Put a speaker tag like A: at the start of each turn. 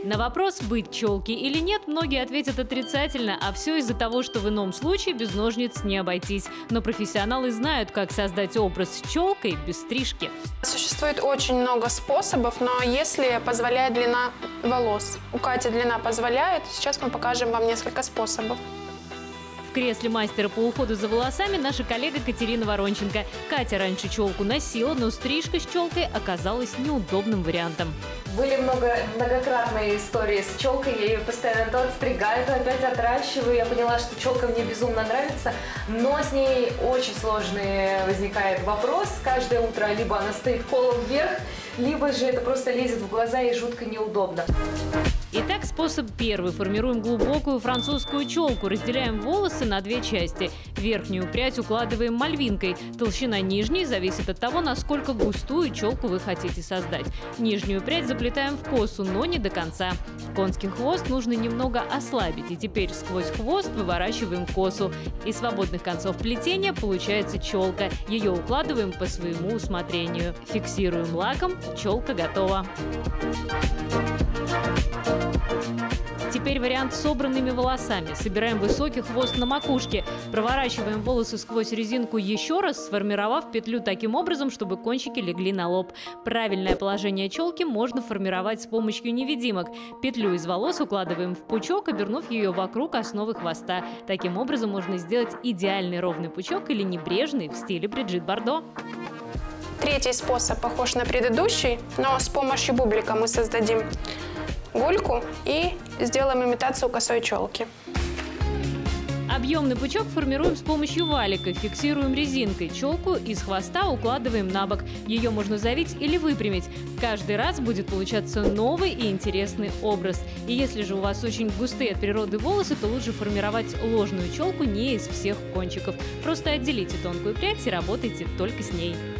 A: На вопрос, быть челке или нет, многие ответят отрицательно, а все из-за того, что в ином случае без ножниц не обойтись. Но профессионалы знают, как создать образ с челкой без стрижки.
B: Существует очень много способов, но если позволяет длина волос. У Кати длина позволяет, сейчас мы покажем вам несколько способов.
A: В кресле мастера по уходу за волосами наша коллега Катерина Воронченко. Катя раньше челку носила, но стрижка с челкой оказалась неудобным вариантом.
C: Были многократные истории с челкой, я ее постоянно то отстригаю, то опять отращиваю. Я поняла, что челка мне безумно нравится, но с ней очень сложный возникает вопрос. Каждое утро либо она стоит колом вверх, либо же это просто лезет в глаза и жутко неудобно.
A: Итак, способ первый. Формируем глубокую французскую челку. Разделяем волосы на две части. Верхнюю прядь укладываем мальвинкой. Толщина нижней зависит от того, насколько густую челку вы хотите создать. Нижнюю прядь заплетаем в косу, но не до конца. Конский хвост нужно немного ослабить. И теперь сквозь хвост выворачиваем косу. Из свободных концов плетения получается челка. Ее укладываем по своему усмотрению. Фиксируем лаком. Челка готова. Теперь вариант с собранными волосами. Собираем высокий хвост на макушке. Проворачиваем волосы сквозь резинку еще раз, сформировав петлю таким образом, чтобы кончики легли на лоб. Правильное положение челки можно формировать с помощью невидимок. Петлю из волос укладываем в пучок, обернув ее вокруг основы хвоста. Таким образом можно сделать идеальный ровный пучок или небрежный в стиле Бриджит Бардо.
B: Третий способ похож на предыдущий, но с помощью бублика мы создадим гульку и сделаем имитацию косой челки.
A: Объемный пучок формируем с помощью валика, фиксируем резинкой. Челку из хвоста укладываем на бок. Ее можно завить или выпрямить. Каждый раз будет получаться новый и интересный образ. И если же у вас очень густые от природы волосы, то лучше формировать ложную челку не из всех кончиков. Просто отделите тонкую прядь и работайте только с ней.